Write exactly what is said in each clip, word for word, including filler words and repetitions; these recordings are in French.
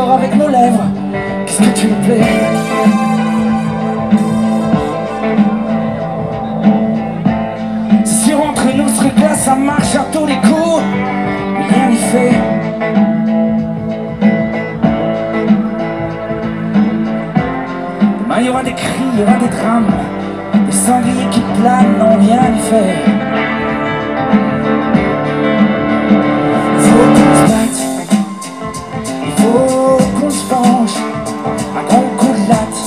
encore avec nos lèvres. Qu'est-ce que tu me plais? Si entre nous ce truc là ça marche à tous les coups, rien n'y fait. Demain il y aura des cris, il y aura des drames, des sangliers qui planent, non rien n'y fait. Faut qu'on se batte, il faut qu'on se venge, un grand coup de latte.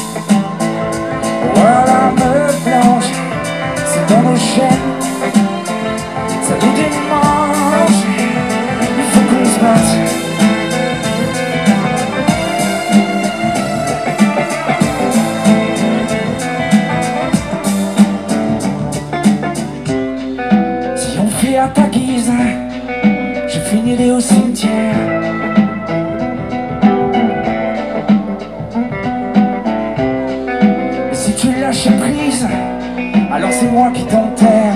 Voilà meuf blanche, c'est dans nos chaînes, ça nous démange. Il faut qu'on se batte. Si on fait à ta guise, je finirai au cimetière. Et si tu lâches prise, alors c'est moi qui t'enterre.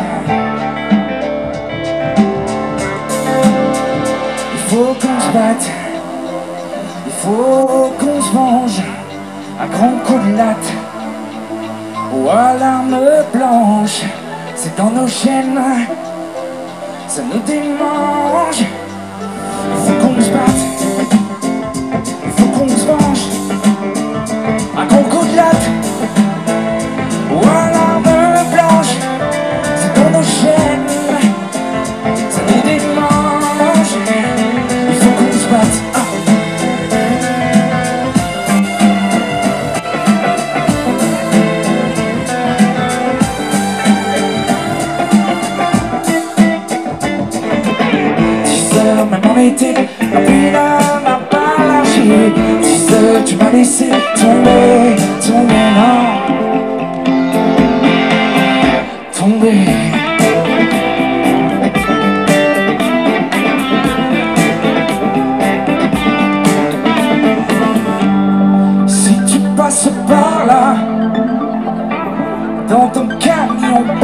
Il faut qu'on se batte, il faut qu'on se venge, un grand coup de latte ou à l'arme blanche. C'est dans nos chaînes, ça nous démange. Il faut qu'on se batte, il faut qu'on se venge, un grand coup de latte ou à l'arme blanche. C'est dans nos chaînes, ça nous démange. Il faut qu'on se batte. Ah. Même en été, la pile m'a pas lâché. Six heures, tu m'as laissé tomber, tomber, non, tomber. Si tu passes par là, dans ton camion